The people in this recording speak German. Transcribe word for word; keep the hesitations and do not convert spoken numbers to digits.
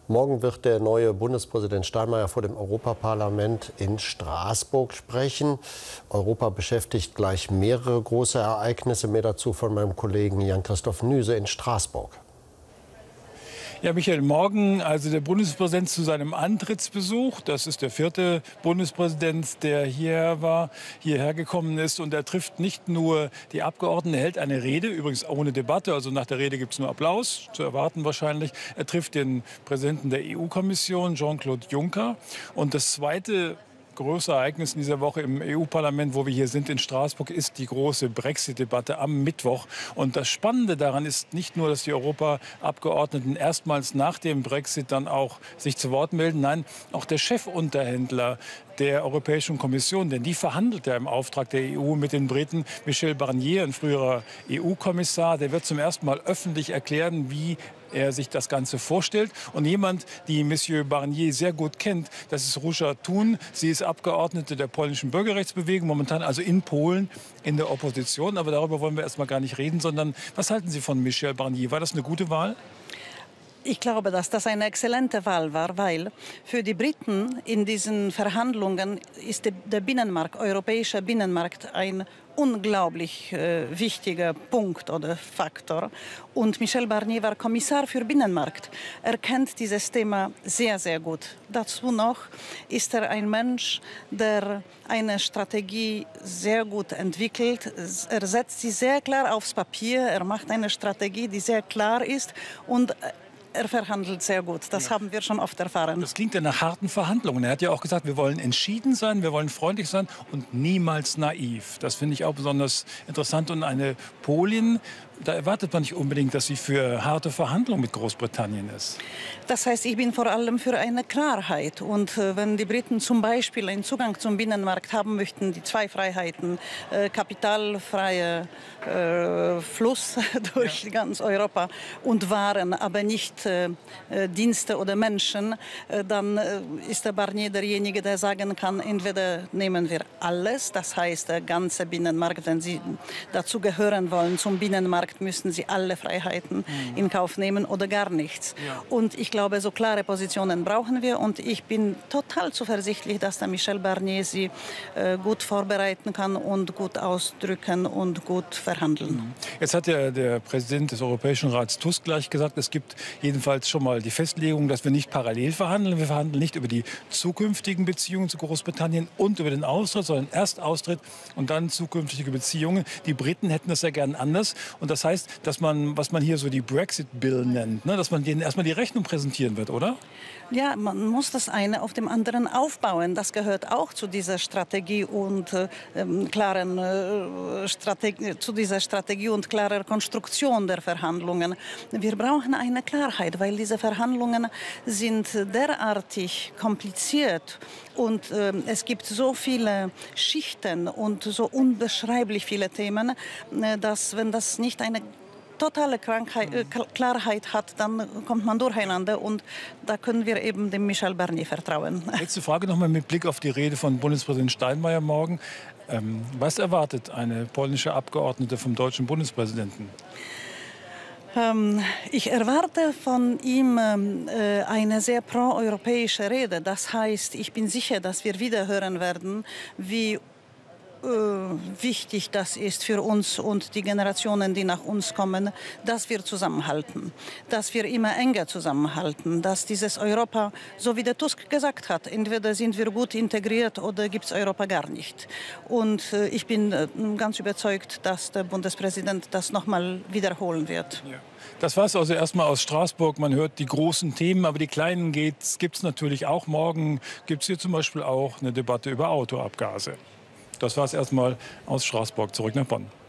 Morgen wird der neue Bundespräsident Steinmeier vor dem Europaparlament in Straßburg sprechen. Europa beschäftigt gleich mehrere große Ereignisse. Mehr dazu von meinem Kollegen Jan-Christoph Nüse in Straßburg. Ja, Michael, morgen also der Bundespräsident zu seinem Antrittsbesuch. Das ist der vierte Bundespräsident, der hierher war, hierher gekommen ist. Und er trifft nicht nur die Abgeordneten, er hält eine Rede, übrigens ohne Debatte. Also nach der Rede gibt es nur Applaus, zu erwarten wahrscheinlich. Er trifft den Präsidenten der E U-Kommission, Jean-Claude Juncker. Und das zweite größte Ereignis in dieser Woche im E U-Parlament, wo wir hier sind in Straßburg, ist die große Brexit-Debatte am Mittwoch. Und das Spannende daran ist nicht nur, dass die Europaabgeordneten erstmals nach dem Brexit dann auch sich zu Wort melden. Nein, auch der Chefunterhändler der Europäischen Kommission, denn die verhandelt ja im Auftrag der E U mit den Briten. Michel Barnier, ein früherer E U-Kommissar, der wird zum ersten Mal öffentlich erklären, wie er sich das Ganze vorstellt. Und jemand, die Monsieur Barnier sehr gut kennt, das ist Róża Thun. Sie ist Abgeordnete der polnischen Bürgerrechtsbewegung, momentan also in Polen in der Opposition. Aber darüber wollen wir erst mal gar nicht reden, sondern was halten Sie von Michel Barnier? War das eine gute Wahl? Ich glaube, dass das eine exzellente Wahl war, weil für die Briten in diesen Verhandlungen ist der Binnenmarkt, europäischer Binnenmarkt, ein unglaublich äh, wichtiger Punkt oder Faktor. Und Michel Barnier war Kommissar für Binnenmarkt. Er kennt dieses Thema sehr, sehr gut. Dazu noch ist er ein Mensch, der eine Strategie sehr gut entwickelt. Er setzt sie sehr klar aufs Papier. Er macht eine Strategie, die sehr klar ist und er verhandelt sehr gut. Das ja. haben wir schon oft erfahren. Das klingt ja nach harten Verhandlungen. Er hat ja auch gesagt, wir wollen entschieden sein, wir wollen freundlich sein und niemals naiv. Das finde ich auch besonders interessant. Und eine Polin, da erwartet man nicht unbedingt, dass sie für harte Verhandlungen mit Großbritannien ist. Das heißt, ich bin vor allem für eine Klarheit. Und äh, wenn die Briten zum Beispiel einen Zugang zum Binnenmarkt haben möchten, die zwei Freiheiten, äh, kapitalfreie äh, Fluss durch ja. ganz Europa und Waren, aber nicht äh, Dienste oder Menschen, äh, dann äh, ist der Barnier derjenige, der sagen kann, entweder nehmen wir alles, das heißt der ganze Binnenmarkt, wenn Sie dazu gehören wollen, zum Binnenmarkt, müssen Sie alle Freiheiten mhm. in Kauf nehmen oder gar nichts. Ja. Und ich glaube, so klare Positionen brauchen wir. Und ich bin total zuversichtlich, dass der Michel Barnier sie äh, gut vorbereiten kann und gut ausdrücken und gut verhandeln. Mhm. Jetzt hat ja der Präsident des Europäischen Rats Tusk gleich gesagt, es gibt jedenfalls schon mal die Festlegung, dass wir nicht parallel verhandeln. Wir verhandeln nicht über die zukünftigen Beziehungen zu Großbritannien und über den Austritt, sondern erst Austritt und dann zukünftige Beziehungen. Die Briten hätten das ja gern anders. Und das heißt, dass man, was man hier so die Brexit-Bill nennt, ne, dass man denen erstmal die Rechnung präsentieren wird, oder? Ja, man muss das eine auf dem anderen aufbauen. Das gehört auch zu dieser Strategie und äh, klaren äh, Strategie, zu dieser Strategie und klarer Konstruktion der Verhandlungen. Wir brauchen eine Klarheit, weil diese Verhandlungen sind derartig kompliziert und äh, es gibt so viele Schichten und so unbeschreiblich viele Themen, äh, dass wenn das nicht eine totale Krankheit, äh, Klarheit hat, dann kommt man durcheinander und da können wir eben dem Michel Barnier vertrauen. Letzte Frage noch mal mit Blick auf die Rede von Bundespräsident Steinmeier morgen. Ähm, was erwartet eine polnische Abgeordnete vom deutschen Bundespräsidenten? Ähm, ich erwarte von ihm äh, eine sehr proeuropäische Rede. Das heißt, ich bin sicher, dass wir wieder hören werden, wie wichtig das ist für uns und die Generationen, die nach uns kommen, dass wir zusammenhalten, dass wir immer enger zusammenhalten, dass dieses Europa, so wie der Tusk gesagt hat, entweder sind wir gut integriert oder gibt es Europa gar nicht. Und äh, ich bin äh, ganz überzeugt, dass der Bundespräsident das nochmal wiederholen wird. Ja. Das war es also erstmal aus Straßburg. Man hört die großen Themen, aber die kleinen gibt es natürlich auch. Morgen gibt es hier zum Beispiel auch eine Debatte über Autoabgase. Das war es erstmal aus Straßburg. Zurück nach Bonn.